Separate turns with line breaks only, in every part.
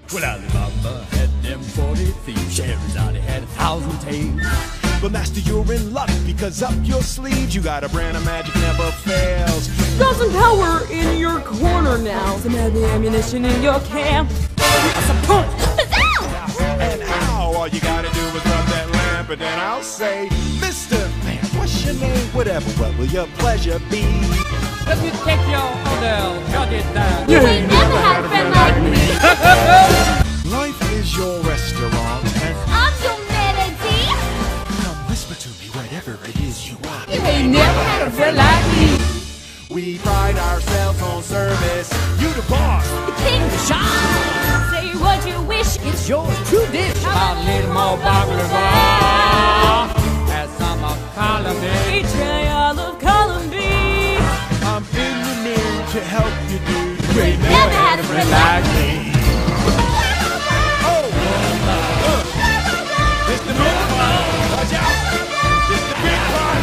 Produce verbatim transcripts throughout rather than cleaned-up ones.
Well, Alibaba had them forty thieves, Scheherazade had a thousand tales.
But master, you're in luck, because up your sleeves you got a brand of magic never fails.
Got some power in your corner now. Some heavy ammunition in your camp. Some punch.
And how? All you gotta do is rub that lamp, and then I'll say, Mister Man, what's your name? Whatever, what will your pleasure be?
Let me take your order, jot it down.
You ain't never had a friend like me.
Life is your restaurant, and
I'm your melody.
come whisper to me whatever it is you want.
You ain't never had a friend like me.
We pride ourselves on service. You the boss.
The king of shine. Say what you wish.
It's yours, true dish. A little more baklava. Add some of column B.
Try all of column B.
I'm in the mood to help you, dude.
You ain't never had a friend like me.
Oh, uh, it's the big one. Watch out. It's the big one.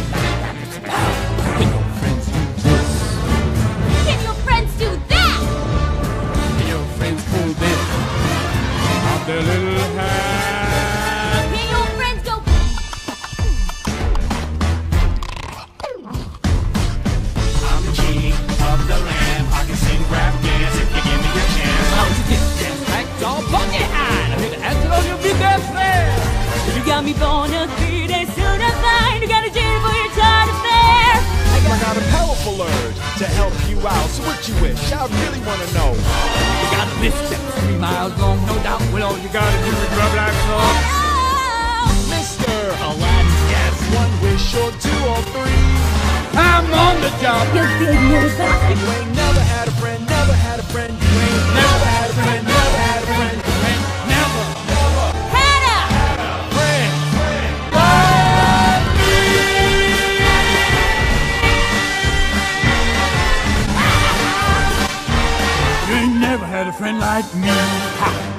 Can your friends do this?
Can your friends do that?
Can your friends pull this off their little hat?
Can your friends go?
I'm the king of the land. I can sing rap dance if you give me a chance.
How would you get dance like your bucket hat? I hear the answer on your big ass friend.
You got me born a three days soon to find. You got a gin for your time affair.
I got a powerful urge to help you out. So what you wish? I really want to know.
You got a list that's three miles long, no doubt. Well, all you gotta do is rub like so.
Oh,
Mister Aladdin, yes, one wish or two or three.
I'm on the job.
you big motherfucker.
You ain't never had a friend, never had a friend. You ain't never had a friend, never had a friend.
And never.
Hannah.
Friend.
You ain't never had a friend like me. Ha.